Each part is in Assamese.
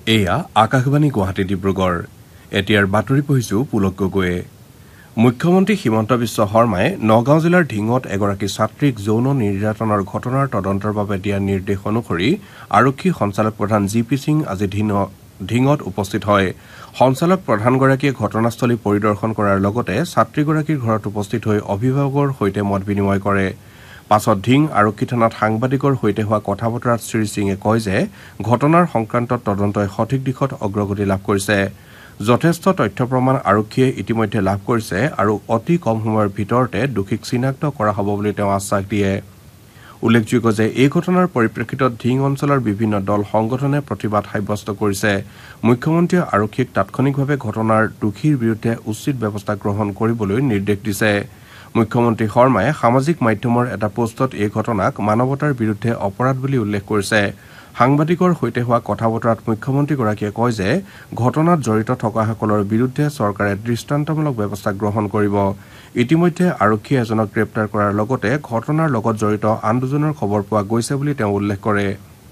এয়া আকাশবাণী গুৱাহাটী ডিব্ৰুগড় এতিয়াৰ বাতৰি পঢ়িছো পুলক গগৈয়ে মুখ্যমন্ত্ৰী হিমন্ত বিশ্ব শৰ্মাই নগাঁও জিলাৰ ঢিঙত এগৰাকী ছাত্ৰীক যৌন নিৰ্যাতনৰ ঘটনাৰ তদন্তৰ বাবে দিয়া নিৰ্দেশ অনুসৰি আৰক্ষী সঞ্চালক প্ৰধান জি.পি. সিং আজি ঢিঙত উপস্থিত হয় সঞ্চালক প্ৰধানগৰাকীয়ে ঘটনাস্থলী পৰিদৰ্শন কৰাৰ লগতে ছাত্ৰীগৰাকীৰ ঘৰত উপস্থিত হৈ অভিভাৱকৰ সৈতে মত বিনিময় কৰে পাছত ঢিং আৰক্ষী থানাত সাংবাদিকৰ সৈতে হোৱা কথা বতৰাত শ্ৰীসিঙে কয় যে ঘটনাৰ সংক্ৰান্তত তদন্তই সঠিক দিশত অগ্ৰগতি লাভ কৰিছে যথেষ্ট তথ্য প্ৰমাণ আৰক্ষীয়ে ইতিমধ্যে লাভ কৰিছে আৰু অতি কম সময়ৰ ভিতৰতে দোষীক চিনাক্ত কৰা হ'ব বুলি তেওঁ আশ্বাস দিয়ে উল্লেখযোগ্য যে এই ঘটনাৰ পৰিপ্ৰেক্ষিতত ঢিং অঞ্চলৰ বিভিন্ন দল সংগঠনে প্ৰতিবাদ সাব্যস্ত কৰিছে মুখ্যমন্ত্ৰীয়ে আৰক্ষীক তাৎক্ষণিকভাৱে ঘটনাৰ দোষীৰ বিৰুদ্ধে উচিত ব্যৱস্থা গ্ৰহণ কৰিবলৈ নিৰ্দেশ দিছে মুখ্যমন্ত্ৰী শৰ্মাই সামাজিক মাধ্যমৰ এটা পোষ্টত এই ঘটনাক মানৱতাৰ বিৰুদ্ধে অপৰাধ বুলি উল্লেখ কৰিছে সাংবাদিকৰ সৈতে হোৱা কথা বতৰাত মুখ্যমন্ত্ৰীগৰাকীয়ে কয় যে ঘটনাত জড়িত থকাসকলৰ বিৰুদ্ধে চৰকাৰে দৃষ্টান্তমূলক ব্যৱস্থা গ্ৰহণ কৰিব ইতিমধ্যে আৰক্ষীয়ে এজনক গ্ৰেপ্তাৰ কৰাৰ লগতে ঘটনাৰ লগত জড়িত আন দুজনৰ খবৰ পোৱা গৈছে বুলি তেওঁ উল্লেখ কৰে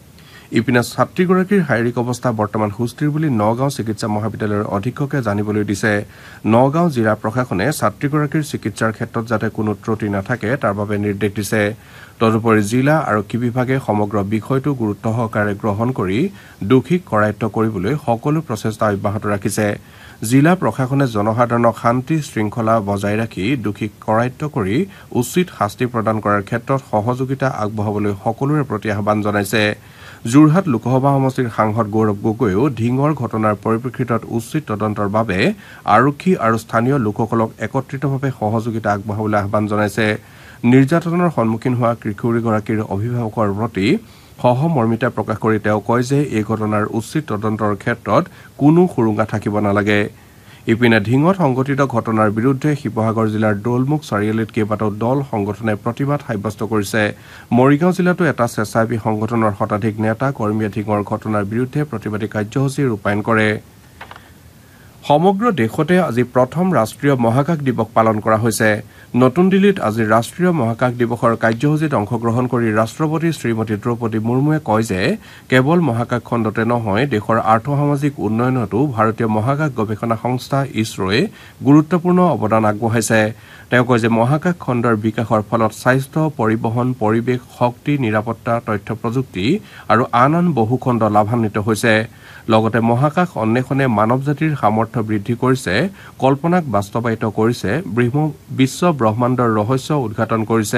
ইপিনে ছাত্ৰীগৰাকীৰ শাৰীৰিক অৱস্থা বৰ্তমান সুস্থিৰ বুলি নগাঁও চিকিৎসা মহাবিদ্যালয়ৰ অধীক্ষকে জানিবলৈ দিছে নগাঁও জিলা প্ৰশাসনে ছাত্ৰীগৰাকীৰ চিকিৎসাৰ ক্ষেত্ৰত যাতে কোনো ত্ৰুটি নাথাকে তাৰ বাবে নিৰ্দেশ দিছে তদুপৰি জিলা আৰক্ষী বিভাগে সমগ্ৰ বিষয়টো গুৰুত্ব সহকাৰে গ্ৰহণ কৰি দোষীক কৰায়ত্ব কৰিবলৈ সকলো প্ৰচেষ্টা অব্যাহত ৰাখিছে জিলা প্ৰশাসনে জনসাধাৰণক শান্তি শৃংখলা বজাই ৰাখি দোষীক কৰায়ত্ব কৰি উচিত শাস্তি প্ৰদান কৰাৰ ক্ষেত্ৰত সহযোগিতা আগবঢ়াবলৈ সকলোৰে প্ৰতি আহ্বান জনাইছে যোৰহাট লোকসভা সমষ্টিৰ সাংসদ গৌৰৱ গগৈয়েও ঢিঙৰ ঘটনাৰ পৰিপ্ৰেক্ষিতত উচিত তদন্তৰ বাবে আৰক্ষী আৰু স্থানীয় লোকসকলক একত্ৰিতভাৱে সহযোগিতা আগবঢ়াবলৈ আহ্বান জনাইছে নিৰ্যাতনৰ সন্মুখীন হোৱা কিশোৰীগৰাকীৰ অভিভাৱকৰ প্ৰতি সহমৰ্মিতা প্ৰকাশ কৰি তেওঁ কয় যে এই ঘটনাৰ উচিত তদন্তৰ ক্ষেত্ৰত কোনো সুৰুঙা থাকিব নালাগে ইপিনে ঢিঙত সংঘটিত ঘটনাৰ বিৰুদ্ধে শিৱসাগৰ জিলাৰ দৌলমুখ চাৰিআলিত কেইবাটাও দল সংগঠনে প্ৰতিবাদ সাব্যস্ত কৰিছে মৰিগাঁও জিলাতো এটা স্বেচ্ছাসেৱী সংগঠনৰ শতাধিক নেতা কৰ্মীয়ে ঢিঙৰ ঘটনাৰ বিৰুদ্ধে প্ৰতিবাদী কাৰ্যসূচী ৰূপায়ণ কৰে সমগ্ৰ দেশতে আজি প্ৰথম ৰাষ্ট্ৰীয় মহাকাশ দিৱস পালন কৰা হৈছে নতুন দিল্লীত আজি ৰাষ্ট্ৰীয় মহাকাশ দিৱসৰ কাৰ্যসূচীত অংশগ্ৰহণ কৰি ৰাষ্ট্ৰপতি শ্ৰীমতী দ্ৰৌপদী মুৰ্মুৱে কয় যে কেৱল মহাকাশ খণ্ডতে নহয় দেশৰ আৰ্থ-সামাজিক উন্নয়নতো ভাৰতীয় মহাকাশ গৱেষণা সংস্থা ইছৰোৱে গুৰুত্বপূৰ্ণ অৱদান আগবঢ়াইছে তেওঁ কয় যে মহাকাশ খণ্ডৰ বিকাশৰ ফলত স্বাস্থ্য পৰিবহণ পৰিৱেশ শক্তি নিৰাপত্তা তথ্য প্ৰযুক্তি আৰু আন বহু খণ্ড লাভান্বিত হৈছে লগতে মহাকাশ অন্বেষণে মানৱ জাতিৰ সামৰ্থ্য বৃদ্ধি কৰিছে কল্পনাক বাস্তৱায়িত কৰিছে বিশ্ব ব্ৰহ্মাণ্ডৰ ৰহস্য উদ্ঘাটন কৰিছে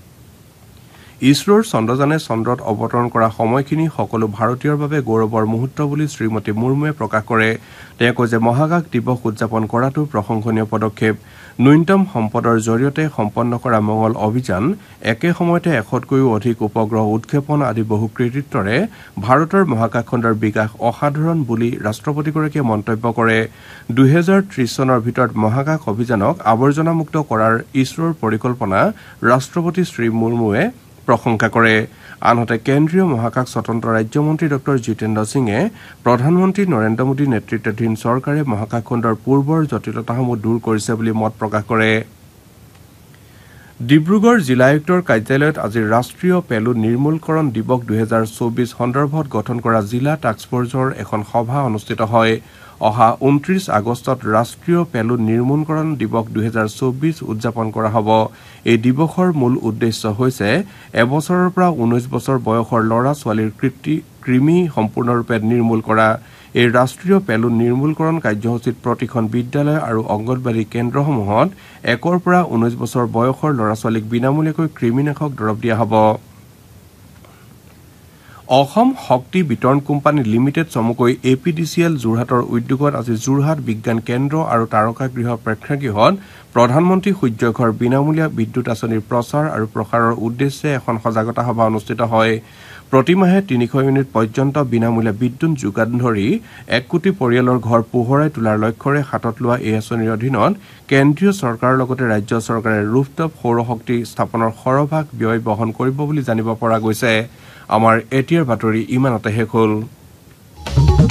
ইছৰোৰ চন্দ্ৰযানে চন্দ্ৰত অৱতৰণ কৰা সময়খিনি সকলো ভাৰতীয়ৰ বাবে গৌৰৱৰ মুহূৰ্ত বুলি শ্ৰীমতী মুৰ্মুৱে প্ৰকাশ কৰে তেওঁ কয় যে মহাকাশ দিৱস উদযাপন কৰাটো প্ৰশংসনীয় পদক্ষেপ ন্যূনতম সম্পদৰ জৰিয়তে সম্পন্ন কৰা মংগল অভিযান একে সময়তে 100তকৈও অধিক উপগ্ৰহ উৎক্ষেপণ আদি বহু কৃতিত্বৰে ভাৰতৰ মহাকাশ খণ্ডৰ বিকাশ অসাধাৰণ বুলি ৰাষ্ট্ৰপতিগৰাকীয়ে মন্তব্য কৰে 2030 চনৰ ভিতৰত মহাকাশ অভিযানক আৱৰ্জনামুক্ত কৰাৰ ইছৰোৰ পৰিকল্পনা ৰাষ্ট্ৰপতি শ্ৰী মুৰ্মুৱে প্ৰশংসা কৰে আনহাতে কেন্দ্ৰীয় মহাকাশ স্বতন্ত্ৰ ৰাজ্যমন্ত্ৰী ডক্টৰ জিতেন্দ্ৰ সিঙে প্ৰধানমন্ত্ৰী নৰেন্দ্ৰ মোদীৰ নেতৃত্বাধীন চৰকাৰে মহাকাশ খণ্ডৰ পূৰ্বৰ জটিলতাসমূহ দূৰ কৰিছে বুলি মত প্ৰকাশ কৰে ডিব্ৰুগড় জিলা আয়ুক্তৰ কাৰ্যালয়ত আজি ৰাষ্ট্ৰীয় পেলু নিৰ্মূলকৰণ দিৱস 2024 সন্দৰ্ভত গঠন কৰা জিলা টাস্ক ফৰ্চৰ এখন সভা অনুষ্ঠিত হয় অহা 29 আগষ্টত ৰাষ্ট্ৰীয় পেলু নিৰ্মূলকৰণ দিৱস 2024 উদযাপন কৰা হ'ব এই দিৱসৰ মূল উদ্দেশ্য হৈছে এবছৰৰ পৰা 19 বছৰ বয়সৰ ল'ৰা ছোৱালীৰ কৃমি সম্পূৰ্ণৰূপে নিৰ্মূল কৰা এই ৰাষ্ট্ৰীয় পেলু নিৰ্মূলকৰণ কাৰ্যসূচীত প্ৰতিখন বিদ্যালয় আৰু অংগনবাড়ী কেন্দ্ৰসমূহত 1 পৰা 19 বছৰ বয়সৰ ল'ৰা ছোৱালীক বিনামূলীয়াকৈ কৃমিনাশক দৰৱ দিয়া হ'ব অসম শক্তি বিতৰণ কোম্পানী লিমিটেড চমুকৈ APDCL যোৰহাটৰ উদ্যোগত আজি যোৰহাট বিজ্ঞান কেন্দ্ৰ আৰু তাৰকাগৃহ প্ৰেক্ষাগৃহত প্ৰধানমন্ত্ৰী সূৰ্যঘৰ বিনামূলীয়া বিদ্যুৎ আঁচনিৰ প্ৰচাৰ আৰু প্ৰসাৰৰ উদ্দেশ্যে এখন সজাগতা সভা অনুষ্ঠিত হয় প্ৰতিমাহে 300 ইউনিট পৰ্যন্ত বিনামূলীয়া বিদ্যুৎ যোগান ধৰি 1 কোটি পৰিয়ালৰ ঘৰ পোহৰাই তোলাৰ লক্ষ্যৰে হাতত লোৱা এই আঁচনিৰ অধীনত কেন্দ্ৰীয় চৰকাৰৰ লগতে ৰাজ্য চৰকাৰে ৰুফটপ সৌৰ শক্তি স্থাপনৰ সৰহভাগ ব্যয় বহন কৰিব বুলি জানিব পৰা গৈছে আমাৰ এতিয়াৰ বাতৰি ইমানতে শেষ হ'ল